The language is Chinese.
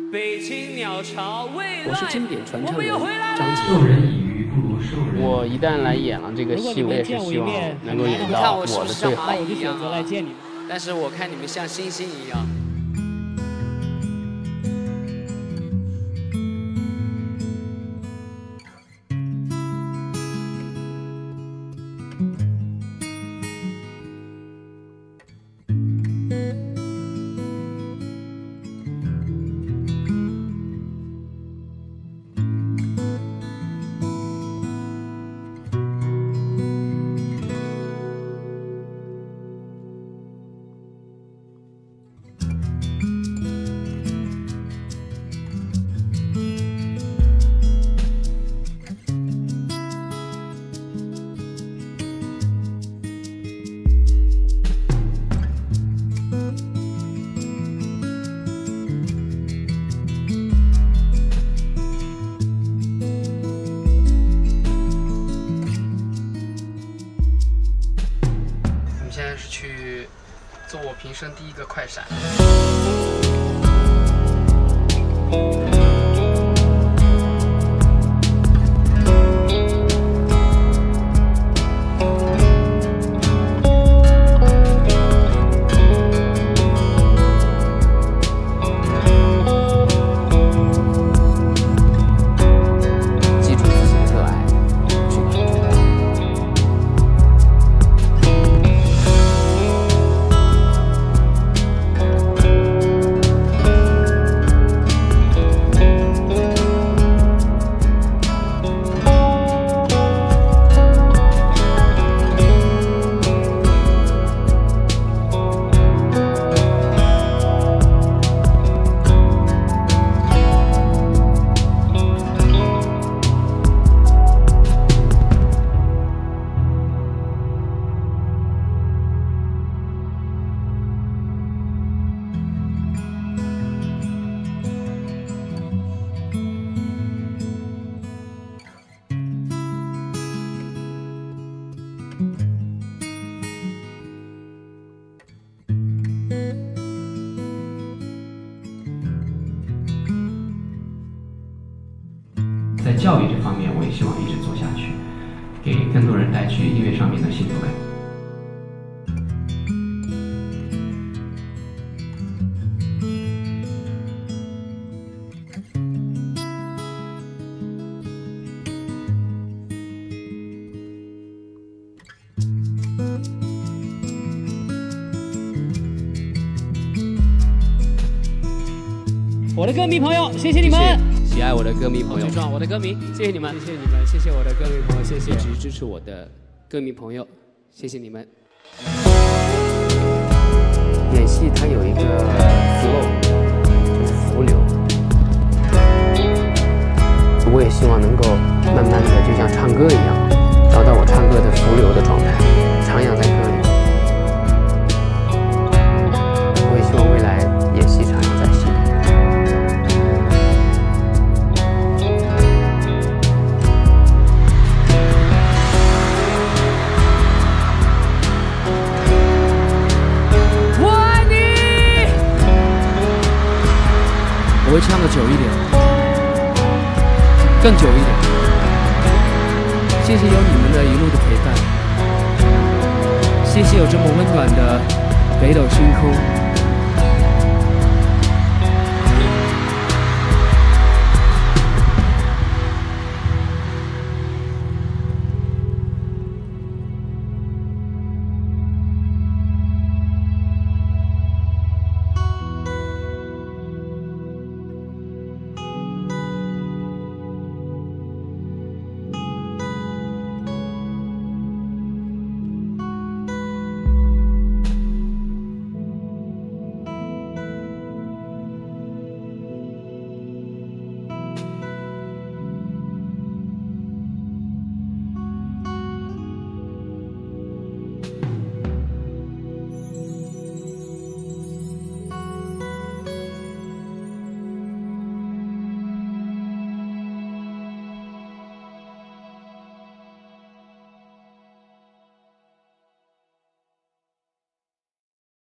北京鸟巢未来， 我是经典传唱人张杰。 授人以鱼不如授人。 我一旦来演了这个戏，我也是希望能够演到我的最好。 我就选择来见你们，但是我看你们像星星一样。现在是去做我平生第一个快闪。 在教育这方面，我也希望一直做下去，给更多人带去音乐上面的幸福感。 我的歌迷朋友，谢谢你们。 喜爱我的歌迷朋友， 我的歌迷，谢谢你们，谢谢你们，谢谢我的歌迷朋友，谢谢一直支持我的歌迷朋友，谢谢你们。 演戏它有一个 flow， 就是浮流。我也希望能够慢慢的就像唱歌一样，找到我唱歌的浮流的状态，徜徉在歌里。我也希望未来演戏场也在戏里。 我会唱得久一点，更久一点。谢谢有你们的一路的陪伴，谢谢有这么温暖的北斗星空。